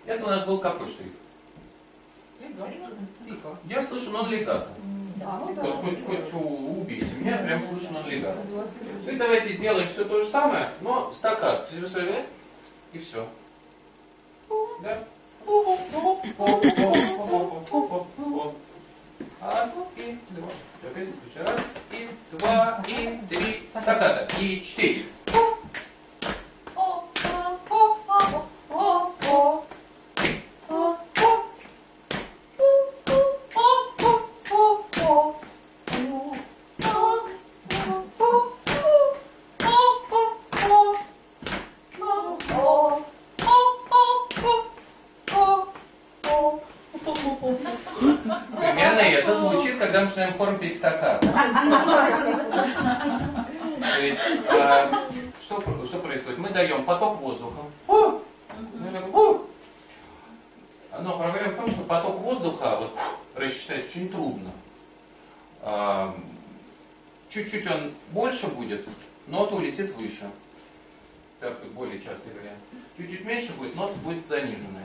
Это у нас был какой штрих? Я слышу нон-легато. Хоть убейте меня, прям слышу нон-легато. И давайте сделаем все то же самое, но стаккато. И все. Да? Раз, и два. Опять включаю. Раз, и два, и три. Стаккато. И 4. Примерно это звучит, когда мы начинаем хором петь стаккато. То есть, что происходит? Мы даем поток воздуха. Но проблема в том, что поток воздуха вот, рассчитать очень трудно. Чуть-чуть он больше будет, нота улетит выше. Это более частый вариант. Чуть-чуть меньше будет, нота будет заниженная.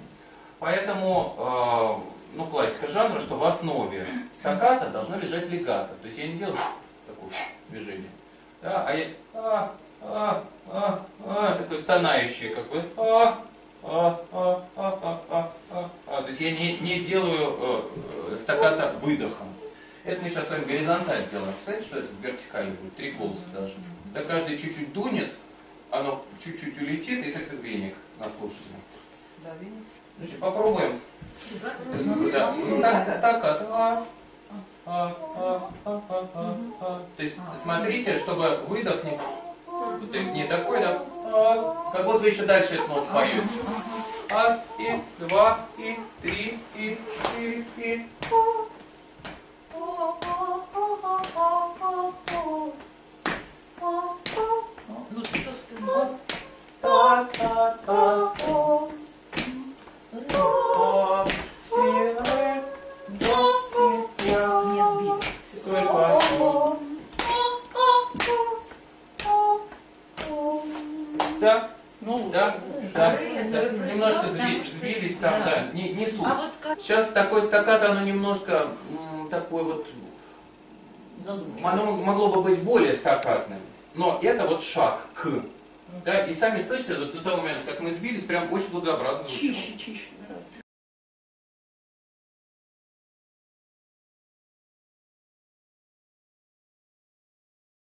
Поэтому, классика жанра, что в основе стаккато должно лежать легато. То есть я не делаю такое движение. Да, а я такой стонающий, как бы. То есть я не делаю стаккато выдохом. Это мы сейчас с вами горизонталь делаем. Представляете, что это вертикально будет? 3 голоса даже. Да, каждый чуть-чуть дунет, оно чуть-чуть улетит, и это веник на слушателя. Да, веник. Значит, попробуем. Да, стаккато. То есть смотрите, чтобы выдох не такой, да. Как вот вы еще дальше эту ноту поете. Раз, и два, и три, и четыре, и... Ну что с Да, немножко сбились там, да, не суть. Сейчас такое стаккато, оно немножко такое вот, оно могло бы быть более стаккатным, но это вот шаг к. Да, и сами слышите, до того момента, как мы сбились, прям очень благообразно. Чище.